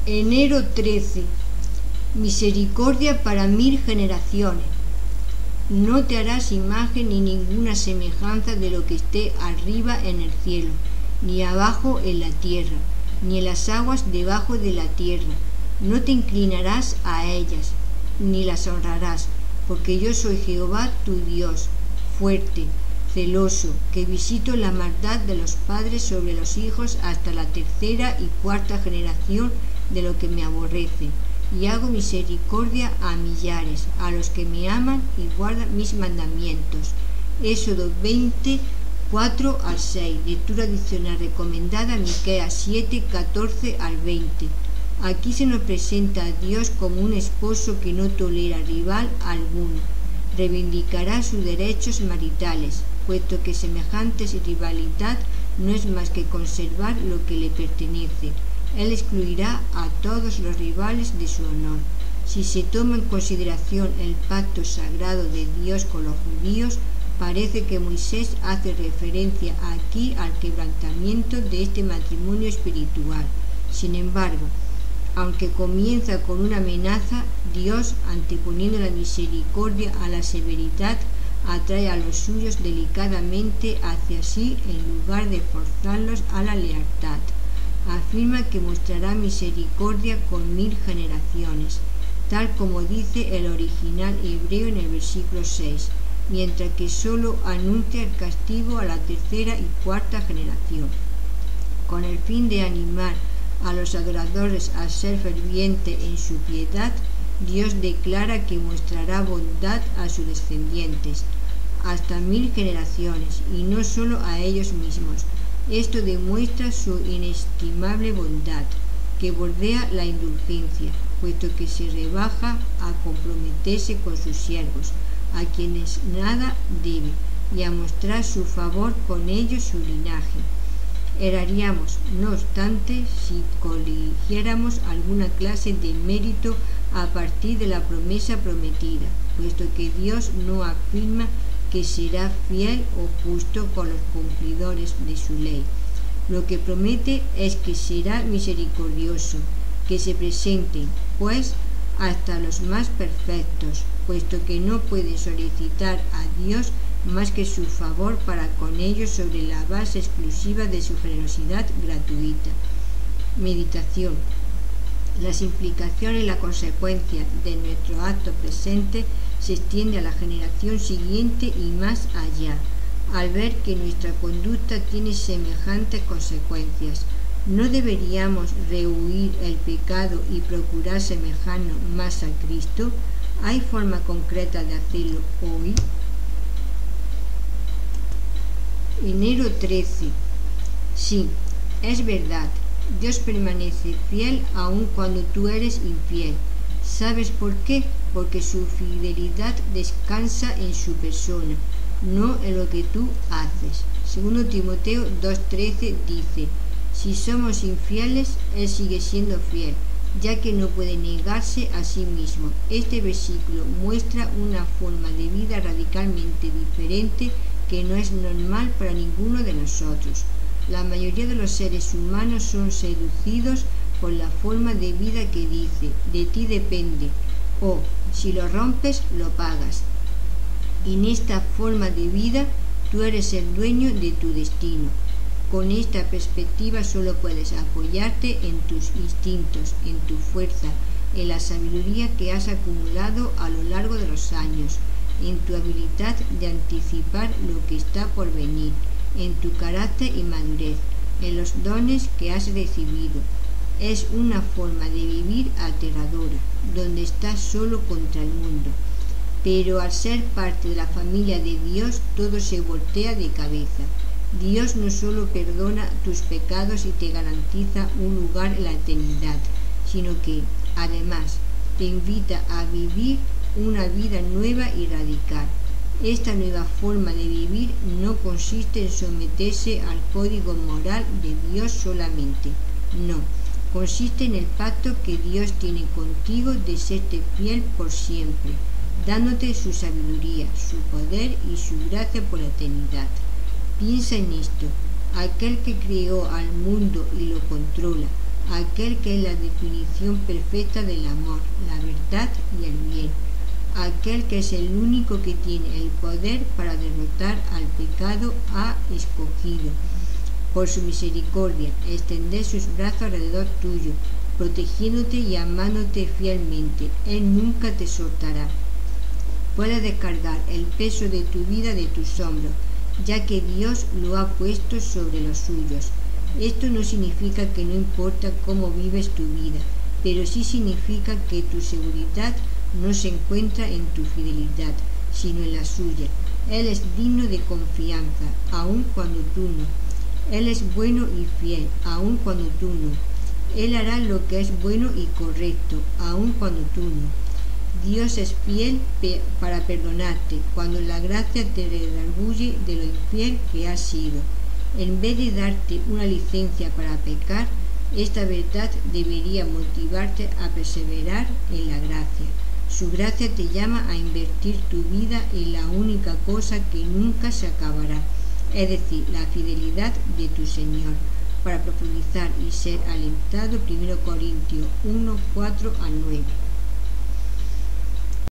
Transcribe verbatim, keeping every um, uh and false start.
Enero trece. Misericordia para mil generaciones. No te harás imagen ni ninguna semejanza de lo que esté arriba en el cielo, ni abajo en la tierra, ni en las aguas debajo de la tierra. No te inclinarás a ellas, ni las honrarás, porque yo soy Jehová tu Dios, fuerte, celoso, que visito la maldad de los padres sobre los hijos hasta la tercera y cuarta generación de lo que me aborrece, y hago misericordia a millares, a los que me aman y guardan mis mandamientos. Éxodo veinte, cuatro al seis, lectura adicional recomendada, Miqueas siete, catorce al veinte. Aquí se nos presenta a Dios como un esposo que no tolera rival alguno, reivindicará sus derechos maritales, puesto que semejante rivalidad no es más que conservar lo que le pertenece. Él excluirá a todos los rivales de su honor. Si se toma en consideración el pacto sagrado de Dios con los judíos, parece que Moisés hace referencia aquí al quebrantamiento de este matrimonio espiritual. Sin embargo, aunque comienza con una amenaza, Dios, anteponiendo la misericordia a la severidad, atrae a los suyos delicadamente hacia sí en lugar de forzarlos a la lealtad. Afirma que mostrará misericordia con mil generaciones, tal como dice el original hebreo en el versículo seis, mientras que solo anuncia el castigo a la tercera y cuarta generación. Con el fin de animar a los adoradores a ser fervientes en su piedad, Dios declara que mostrará bondad a sus descendientes, hasta mil generaciones, y no solo a ellos mismos. Esto demuestra su inestimable bondad, que bordea la indulgencia, puesto que se rebaja a comprometerse con sus siervos, a quienes nada debe, y a mostrar su favor con ellos su linaje. Erraríamos, no obstante, si coligiéramos alguna clase de mérito a partir de la promesa prometida, puesto que Dios no afirma que será fiel o justo con los cumplidores de su ley. Lo que promete es que será misericordioso, que se presenten, pues, hasta los más perfectos, puesto que no pueden solicitar a Dios más que su favor para con ellos sobre la base exclusiva de su generosidad gratuita. Meditación. Las implicaciones y la consecuencia de nuestro acto presente se extiende a la generación siguiente y más allá, al ver que nuestra conducta tiene semejantes consecuencias. ¿No deberíamos rehuir el pecado y procurar semejarnos más a Cristo? ¿Hay forma concreta de hacerlo hoy? Enero trece. Sí, es verdad, Dios permanece fiel aun cuando tú eres infiel. ¿Sabes por qué? Porque su fidelidad descansa en su persona, no en lo que tú haces. Segundo Timoteo dos trece dice: si somos infieles, Él sigue siendo fiel, ya que no puede negarse a sí mismo. Este versículo muestra una forma de vida radicalmente diferente que no es normal para ninguno de nosotros. La mayoría de los seres humanos son seducidos por la forma de vida que dice: de ti depende, o si lo rompes, lo pagas. En esta forma de vida, tú eres el dueño de tu destino. Con esta perspectiva solo puedes apoyarte en tus instintos, en tu fuerza, en la sabiduría que has acumulado a lo largo de los años, en tu habilidad de anticipar lo que está por venir, en tu carácter y madurez, en los dones que has recibido. Es una forma de vivir aterradora, donde estás solo contra el mundo. Pero al ser parte de la familia de Dios, todo se voltea de cabeza. Dios no solo perdona tus pecados y te garantiza un lugar en la eternidad, sino que, además, te invita a vivir una vida nueva y radical. Esta nueva forma de vivir no consiste en someterse al código moral de Dios solamente, no. Consiste en el pacto que Dios tiene contigo de serte fiel por siempre, dándote su sabiduría, su poder y su gracia por la eternidad. Piensa en esto: aquel que creó al mundo y lo controla, aquel que es la definición perfecta del amor, la verdad y el bien, aquel que es el único que tiene el poder para derrotar al pecado, ha escogido, por su misericordia, extender sus brazos alrededor tuyo, protegiéndote y amándote fielmente. Él nunca te soltará. Puedes descargar el peso de tu vida de tus hombros, ya que Dios lo ha puesto sobre los suyos. Esto no significa que no importa cómo vives tu vida, pero sí significa que tu seguridad no se encuentra en tu fidelidad, sino en la suya. Él es digno de confianza, aun cuando tú no. Él es bueno y fiel, aun cuando tú no. Él hará lo que es bueno y correcto, aun cuando tú no. Dios es fiel pe- para perdonarte cuando la gracia te redarguye de lo infiel que has sido. En vez de darte una licencia para pecar, esta verdad debería motivarte a perseverar en la gracia. Su gracia te llama a invertir tu vida en la única cosa que nunca se acabará, es decir, la fidelidad de tu Señor. Para profundizar y ser alentado, primero Corintios uno, cuatro al nueve.